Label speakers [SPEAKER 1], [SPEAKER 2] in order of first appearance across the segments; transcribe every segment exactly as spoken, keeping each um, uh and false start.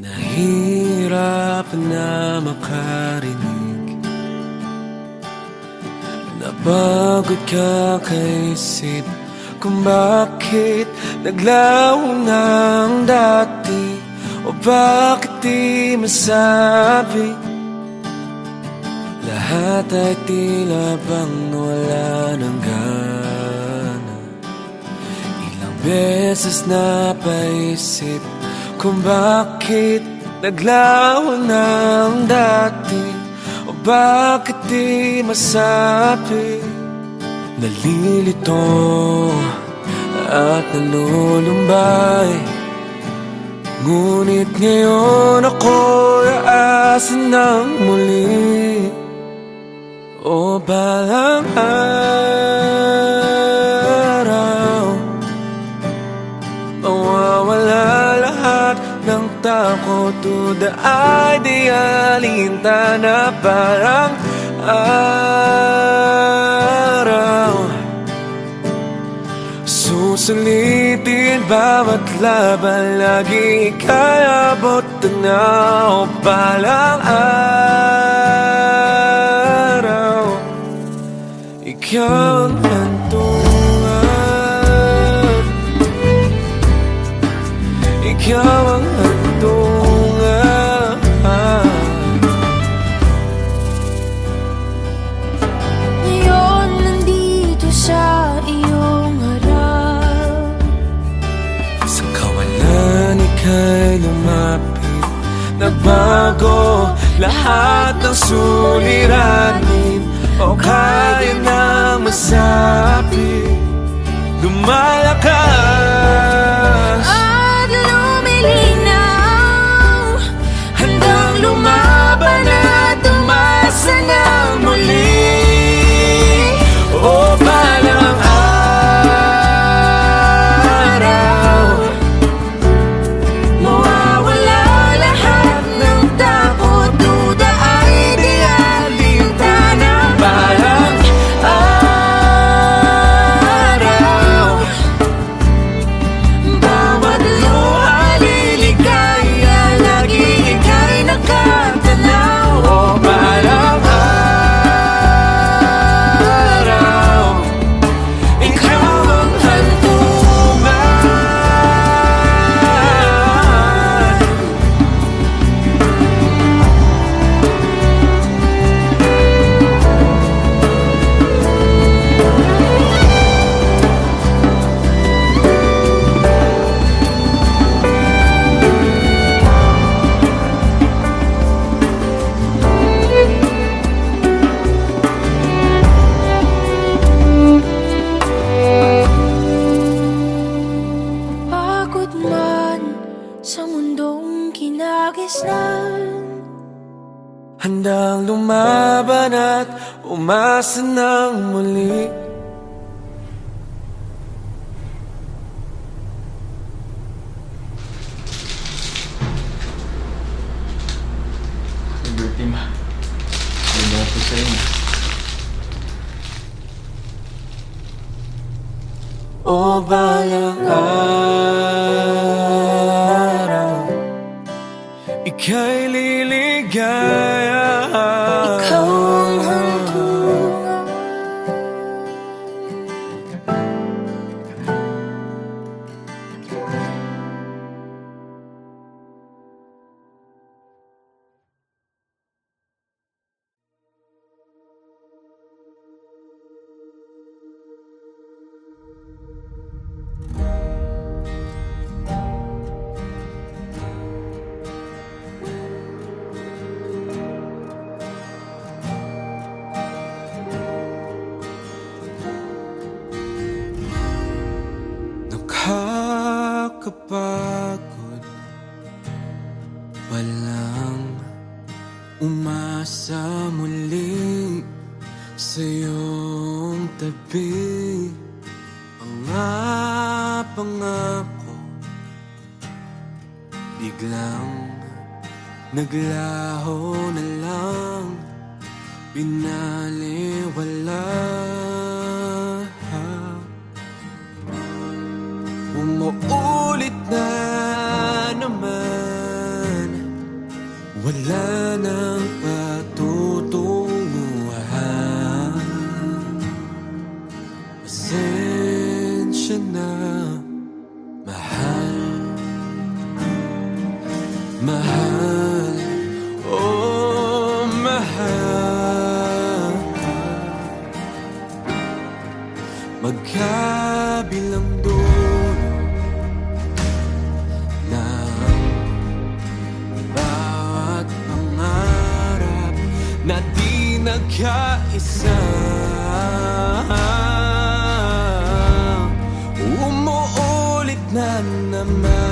[SPEAKER 1] Nahihirapan na makarinig, napagod kakaisip kung bakit naglaho na ang dati, o bakit di masabi. Lahat ay tila bang wala ng gana. Ilang beses napaisip kung bakit naglaho na ang dati, o bakit di masabi. Nalilito at nalulumbay, ngunit ngayon ako'y aasa ng muli. O balang araw, mawawala lahat ng takot, duda ay di alintana. Parang araw, susulitin bawat laban, lagi ika'y abot tanaw. Balang araw, ikaw ang hantungan, ikaw ang hantungan.
[SPEAKER 2] Ngayon nandito sa iyong harap,
[SPEAKER 1] sa kawalan ika'y lumapit, nagbago lahat ng suliranin, o kaya nang masabi. Lumalakas
[SPEAKER 2] at lumilinaw,
[SPEAKER 1] handang lumaban at umasa ng muli. O balang araw,
[SPEAKER 2] mawawala lahat ng takot, duda ay di alintana.
[SPEAKER 1] balang araw,
[SPEAKER 2] Bawat luha liligaya, lagi ika'y nakatanaw.
[SPEAKER 1] o balang araw, ikaw ang hantungan.
[SPEAKER 2] Pagod man sa mundong kinagisnan,
[SPEAKER 1] Handang lumaban at umasa ng muli.
[SPEAKER 3] Liberty ma. Ano po sa inyo?
[SPEAKER 1] O balang araw, ika'y liligaya.
[SPEAKER 2] ikaw ang hantungan.
[SPEAKER 1] Nakakapagod walang umasa muli sa iyong tabi. Mga pangako biglang naglaho na lang, binaliwala. Umuulit na naman Pasensya na, mahal. Mahal, oh mahal. Magkabilang dulo ng bawat pangarap na di nagkaisa. Umuulit na naman.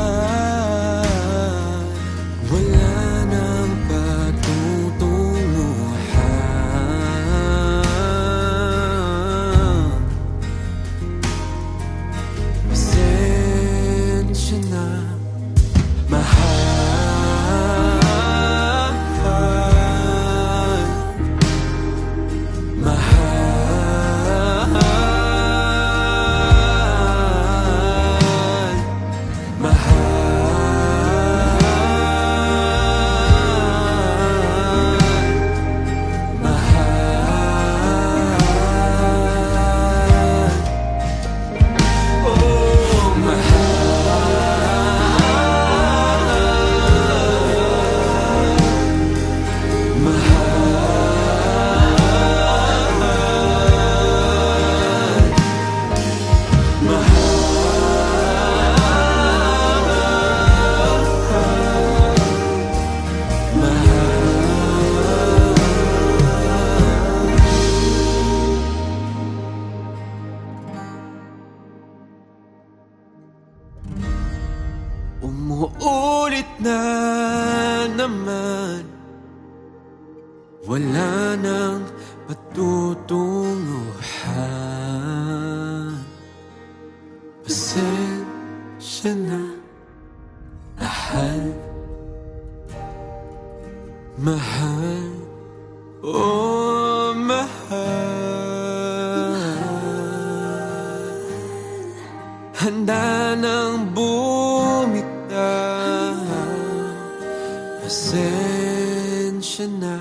[SPEAKER 1] Umuulit na naman. Wala nang patutunguhan. Pasensya na, mahal. Mahal, oh mahal. Handa nang bumitaw. Pasensya na,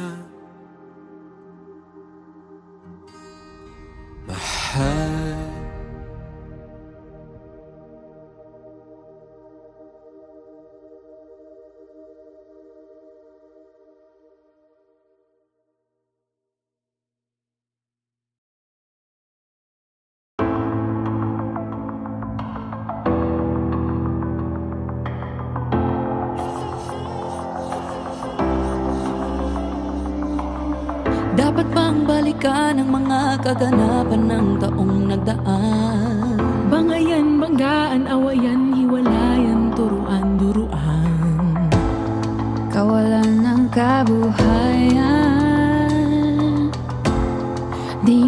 [SPEAKER 1] mahal.
[SPEAKER 2] Dapat bang balikan ang mga kaganapan ng taong nagdaan?
[SPEAKER 4] Bangayan, banggaan, awayan, hiwalayan, turuan, duruan.
[SPEAKER 2] Kawalan ng kabuhayan, di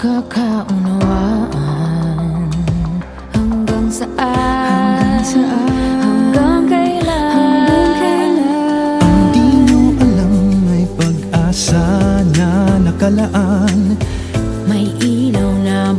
[SPEAKER 2] pagkakaunawaan. Hanggang saan? Hanggang saan? Hanggang kailan? Hanggang kailan?
[SPEAKER 5] Ang di nyo alam may pag-asa na nakalaan.
[SPEAKER 2] May ilaw na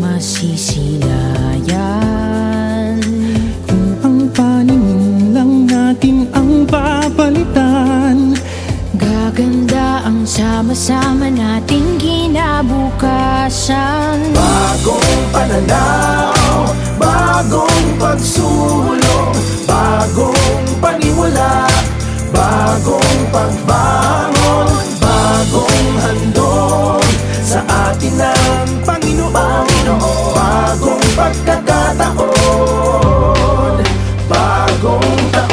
[SPEAKER 2] masisilayan.
[SPEAKER 5] Kung ang paningin lang natin ang papalitan,
[SPEAKER 2] gaganda ang sama-sama nating kinabukasan.
[SPEAKER 6] Bagong pananaw, bagong pagsulong, bagong paniwala, bagong pagbangon, bagong handog sa atin ng Panginoon. Bagong pagkakataon, bagong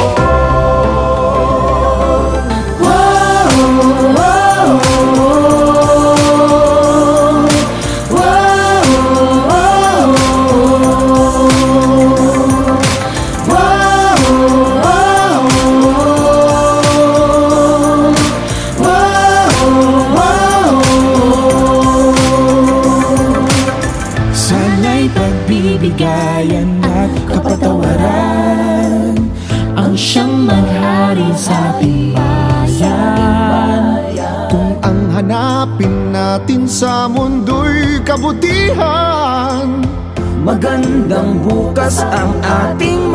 [SPEAKER 6] taon. Wow, wow, wow, wow,
[SPEAKER 5] sana'y pagbibigayan at kapatawaran
[SPEAKER 4] Ang siyang maghari sa ating bayan.
[SPEAKER 6] Kung ang hanapin natin sa mundo'y kabutihan,
[SPEAKER 4] Magandang bukas ang ating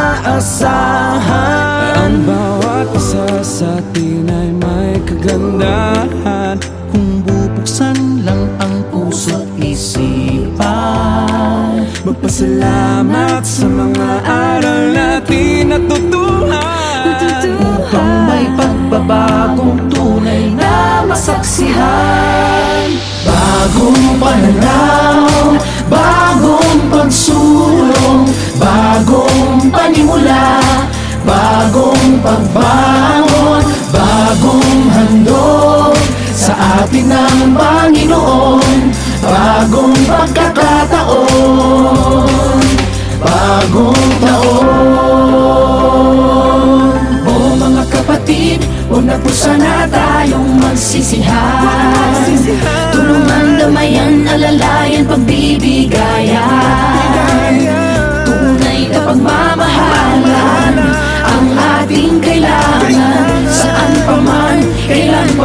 [SPEAKER 4] maaasahan.
[SPEAKER 1] Ang bawat isa sa atin ay may kagandahan.
[SPEAKER 5] kung bubuksan lang ang puso't isipan.
[SPEAKER 1] magpasalamat sa mga aral natin natutuhan,
[SPEAKER 4] upang may pagbabagong tunay na masaksihan.
[SPEAKER 6] Bagong pananaw, bagong pagsulong, bagong panimula, bagong pagbangon, bagong handog sa atin ng Panginoon, bagong pagkakataon, bagong taon. O mga kapatid, huwag na po sana tayong magsisihan, tulungan, damayan, alalayan, pagbibigayan. Tunay na pagmamahalan ang ating kailangan, saan pa man, kailan pa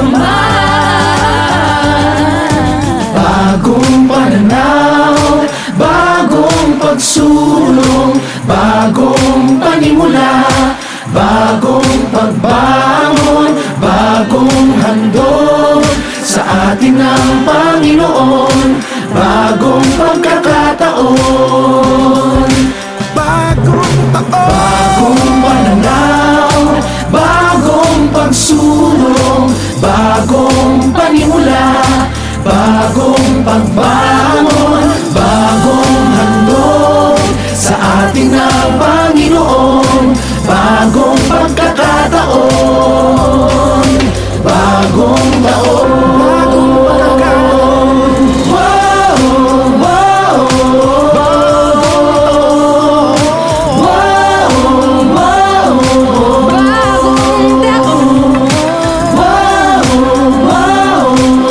[SPEAKER 6] man. Bagong pananaw, bagong pagsulong, bagong panimula, bagong pagbangon, bagong handog sa atin ng Panginoon, bagong pagkakataon, bagong taon. Bagong pananaw, bagong pagsulong, bagong panimula, bagong pagbangon, bagong handog sa atin ng Panginoon, bagong pagkakataon, bagong taon, bagong pagkakataon. Wow, wow, wow, wow, wow, bagong taon, wow, wow,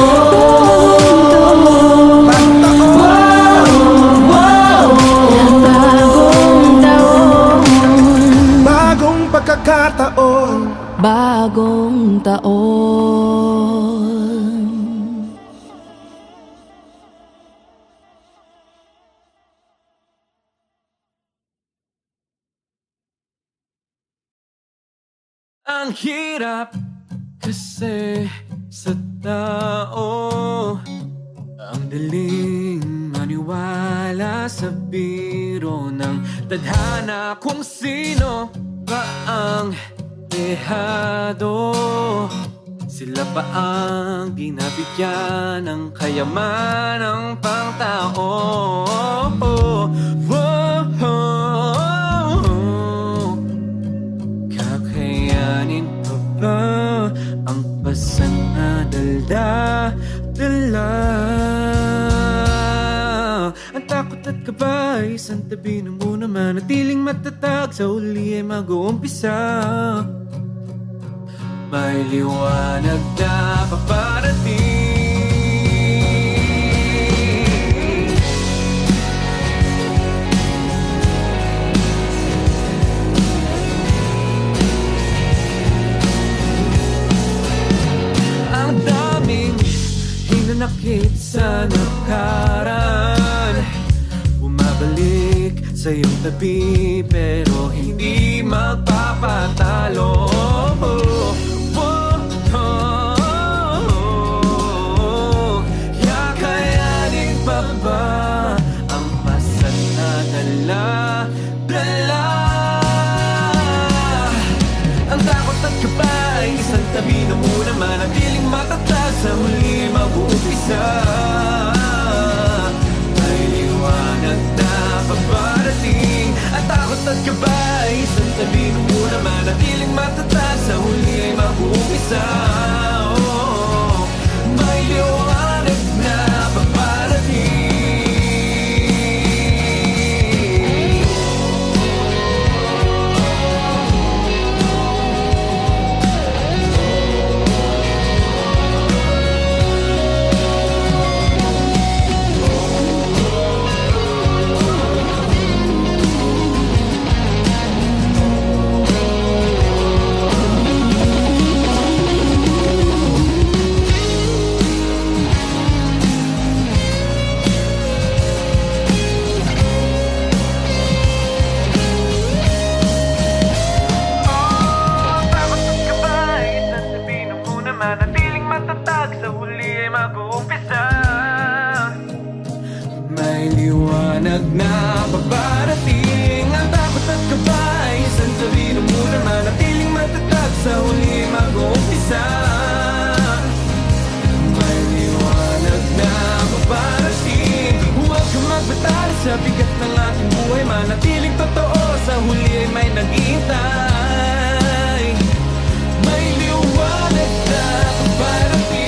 [SPEAKER 6] pagkakataon,
[SPEAKER 2] bagong taon.
[SPEAKER 1] Ang hirap kasi sa tao, ang daling maniwala sa biro ng tadhana, kung sino ba ang dehado, sila pa ang binabigyan ng kayamanang pangtao. Kakayanin pa ba ang pasanadaldala? Ang takot at kaba ay isang tabi na muna, manatiling matatag, sa huli ay mag-uumpisa. May liwanag na paparating. Ang daming hinanakit sa nakaraan, bumabalik sa iyong tabi pero hindi magpapatalo. Kakayanin pa ba ang pasanadala? Dala ang takot at kaba ay isang tabi na muna, manatiling matatag, sa huli mag-uumpisa. May liwanag na paparating. Ang takot at kaba ay isang tabi na muna, manatiling matatag, sa huli ay mag-uumpisa. Oh, may liwanag na paparating. Sa bigat ng ating buhay, manatiling totoo. Sa huli ay may naghihintay. May liwanag na parating.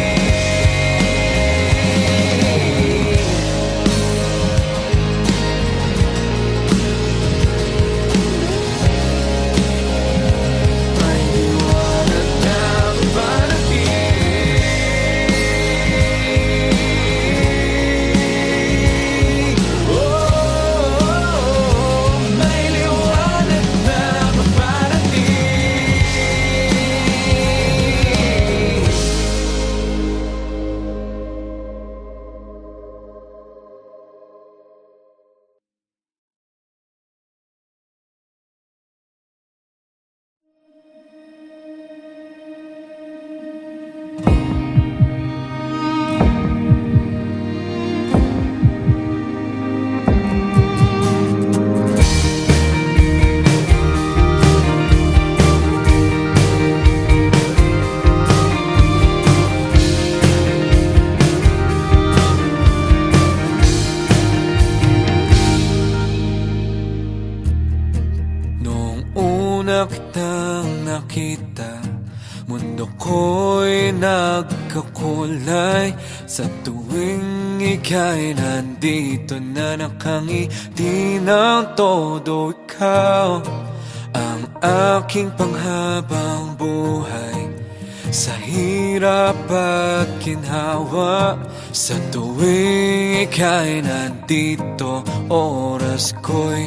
[SPEAKER 1] Kitang nakita, mundo ko'y nagkakulay. Sa tuwing ika'y nandito na nakangiti ng todo ikaw. Ang aking panghabang buhay, sa hirap at ginhawa. Sa tuwing ika'y nandito, oras ko'y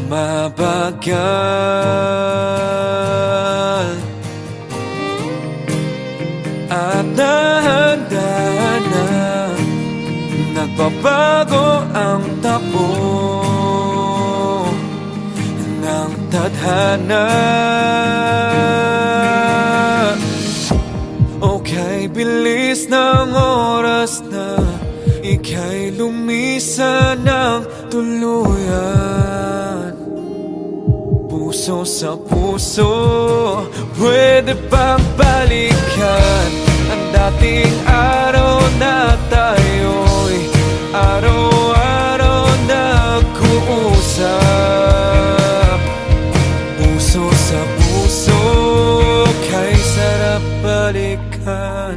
[SPEAKER 1] bumabagal. At dahan-dahan na nagbabago ang takbo ng tadhana. Okay, bilis ng oras na ika'y lumisan ng tuluyan. Puso sa puso, pwede bang balikan ang dating araw na tayo'y araw-araw nag-uusap. Puso sa puso, kay sarap balikan.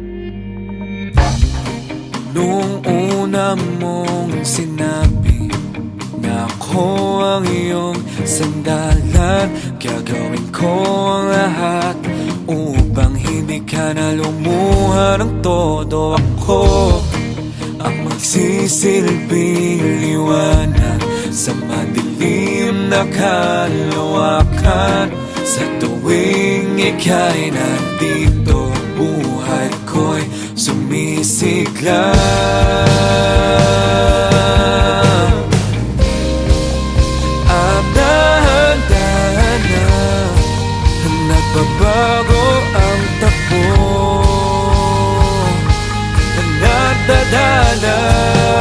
[SPEAKER 1] Noong una mong sinabi na ako ang iyong sandalan, gagawin ko ang lahat upang hindi ka na lumuha ng todo. Ako ang magsisilbing liwanag sa madilim na kalawakan. Sa tuwing ika'y nandito, buhay ko'y sumisigla. At dahan-dahan na nagbabago ang takbo, nadadala.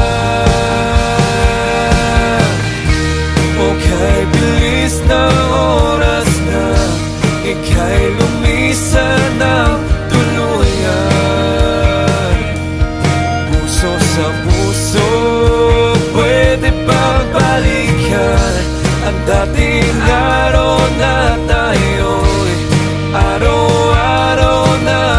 [SPEAKER 1] Okay, bilis ng oras na ika'y lumisan ng tuluyan. Puso sa puso, pwede bang balikan ang dating araw na tayo'y araw-araw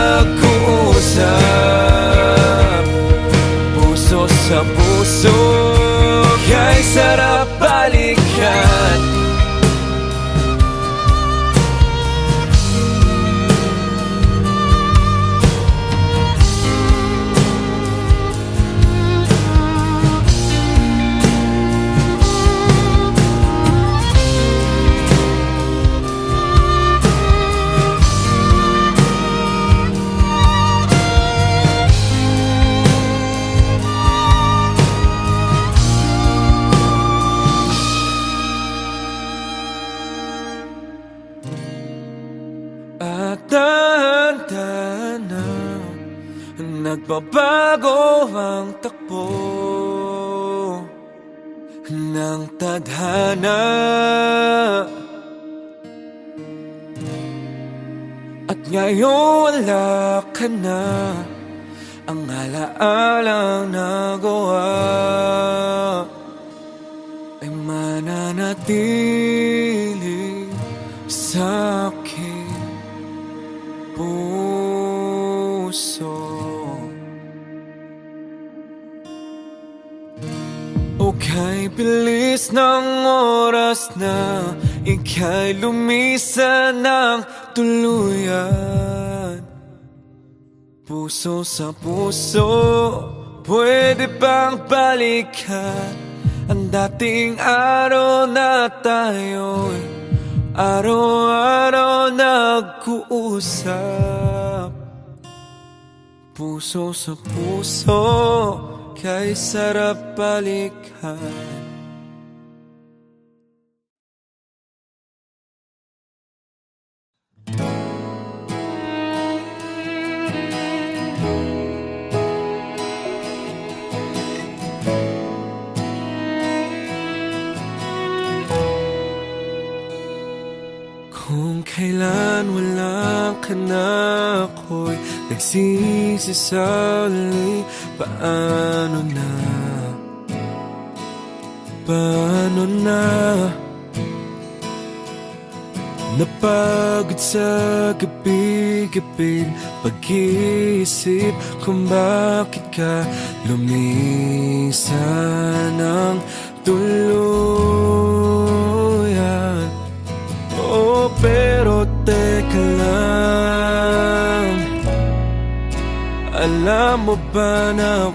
[SPEAKER 1] nag-uusap. Puso sa puso, kay sarap balikan. At dahan-dahan na nagbabago ang takbo ng tadhana. At ngayon wala ka na, ang alaalang nagawa nananatili sa aking puso. Okay, bilis ng oras na ika'y lumisan ng tuluyan. Puso sa puso, pwede bang balikan ang dating araw na tayo'y araw-araw nag-uusap? Puso sa puso, kay sarap balikan. Kung kailan wala ka na, ako'y nagsisisali. Paano na, paano na? Napagod sa gabi-gabing pag-iisip kung bakit ka lumisan ng tuluyan. Oh, pero teka lang, alam mo ba na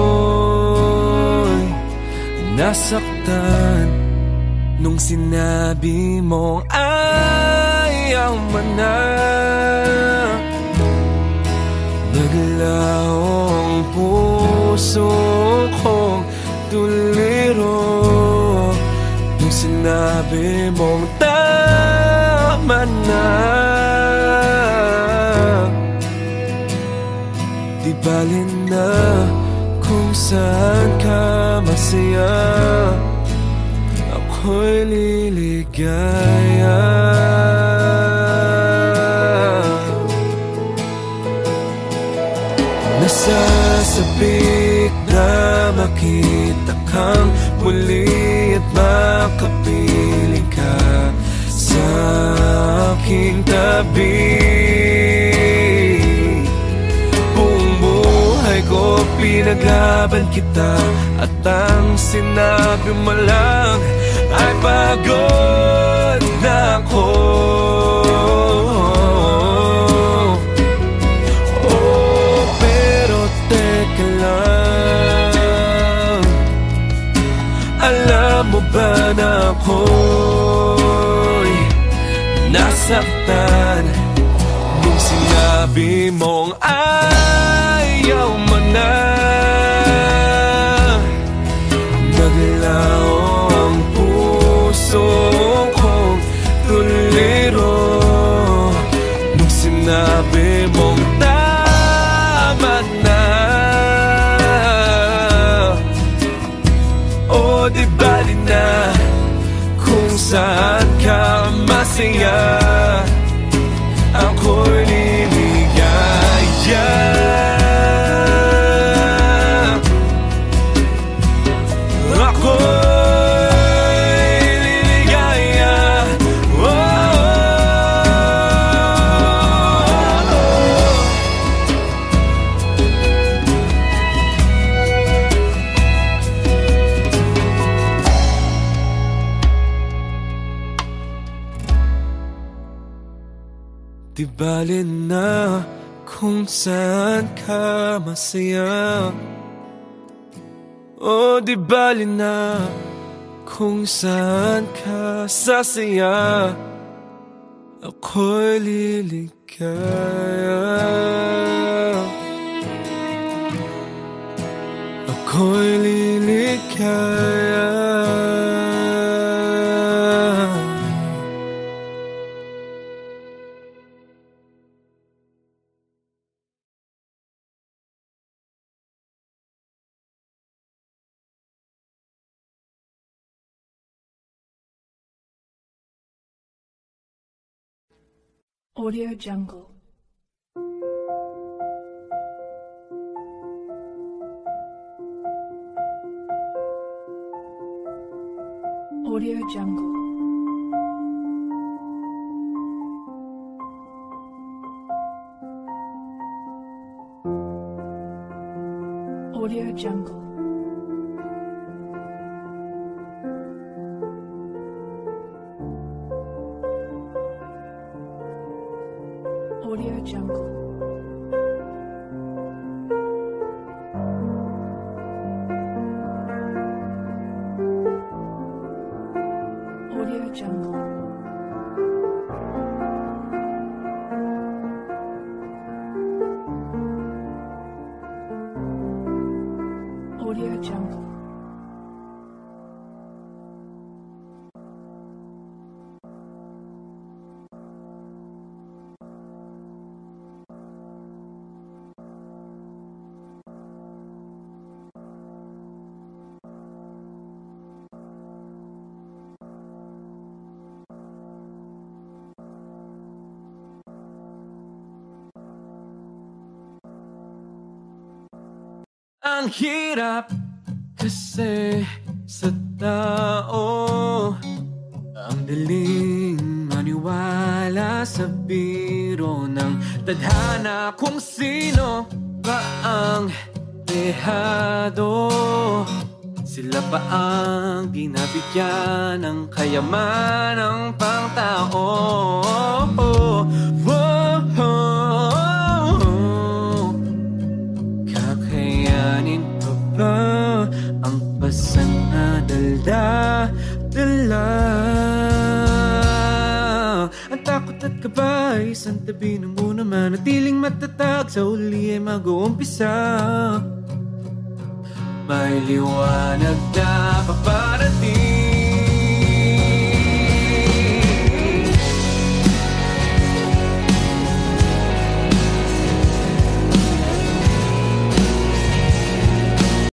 [SPEAKER 1] ako'y nasaktan nung sinabi mong ayaw mo na? Naglaho ang puso kong tuliro nung sinabi mong tama na. Di bali na kung saan ka masaya, ako'y liligaya. Nasasabik na makita kang muli at makapiling ka sa aking tabi. Buong buhay ko pinaglaban kita, at ang sinabi mo lang ay pagod na ako. Oh, pero teka lang, alam mo ba na ako'y nasaktan nung sinabi mong ayaw mo na? Naglaho ang puso kong tuliro nung sinabi mong tama na. O di bali na kung saan ka masaya, ako'y liligaya. Di bali na kung saan ka masaya, o di bali na kung saan ka sasaya, ako'y liligaya. Ako'y liligaya.
[SPEAKER 7] Audio Jungle. Audio Jungle. Audio Jungle. Audio Jungle. Audio Jungle. Audio Jungle.
[SPEAKER 1] Ang hirap kasi sa tao, ang daling maniwala sa biro ng tadhana. Kung sino ba ang dehado, sila pa ang binabigyan ng kayamanang pangtao. Kakayanin pa ba ang pasan na dala-dala? Ang takot at kaba ay isang tabi na muna, manatiling matatag, sa uli ay mag-uumpisa. May liwanag na pa ba